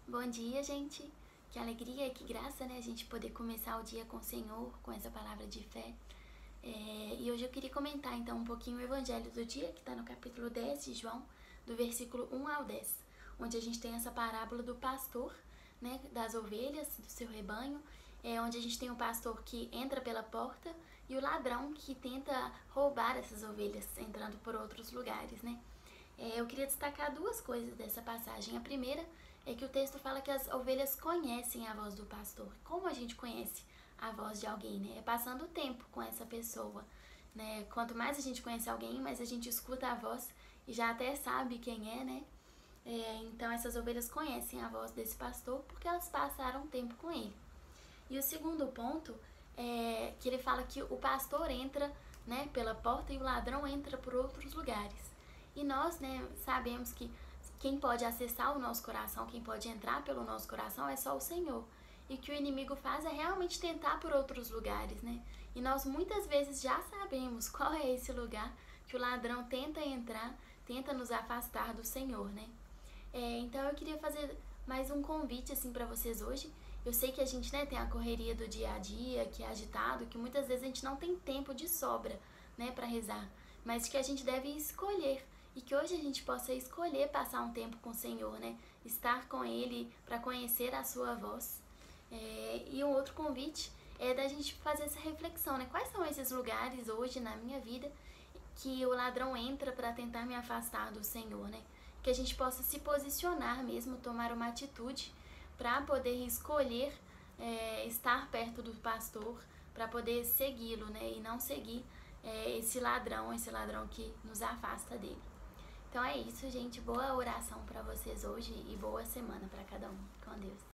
Bom dia, gente. Que alegria, que graça, né? A gente poder começar o dia com o Senhor, com essa palavra de fé. E hoje eu queria comentar então um pouquinho o Evangelho do dia, que está no capítulo 10 de João, do versículo 1 ao 10, onde a gente tem essa parábola do pastor, né, das ovelhas, do seu rebanho, onde a gente tem o pastor que entra pela porta e o ladrão que tenta roubar essas ovelhas, entrando por outros lugares, né? Eu queria destacar duas coisas dessa passagem. A primeira é que o texto fala que as ovelhas conhecem a voz do pastor. Como a gente conhece a voz de alguém, né? É passando tempo com essa pessoa, né? Quanto mais a gente conhece alguém, mais a gente escuta a voz e já até sabe quem é, né? Então essas ovelhas conhecem a voz desse pastor porque elas passaram tempo com ele. E o segundo ponto é que ele fala que o pastor entra, né, pela porta e o ladrão entra por outros lugares. E nós, né, sabemos que quem pode acessar o nosso coração, quem pode entrar pelo nosso coração é só o Senhor. E o que o inimigo faz é realmente tentar por outros lugares, né? E nós muitas vezes já sabemos qual é esse lugar que o ladrão tenta entrar, tenta nos afastar do Senhor, né? Então eu queria fazer mais um convite assim para vocês hoje. Eu sei que a gente, né, tem a correria do dia a dia, que é agitado, que muitas vezes a gente não tem tempo de sobra, né, para rezar, mas que a gente deve escolher e que hoje a gente possa escolher passar um tempo com o Senhor, né, estar com Ele para conhecer a sua voz. E um outro convite é da gente fazer essa reflexão, né, quais são esses lugares hoje na minha vida que o ladrão entra para tentar me afastar do Senhor, né? Que a gente possa se posicionar mesmo, tomar uma atitude para poder escolher estar perto do pastor, para poder segui-lo, né? E não seguir esse ladrão que nos afasta dele. Então é isso, gente. Boa oração para vocês hoje e boa semana para cada um. Com Deus.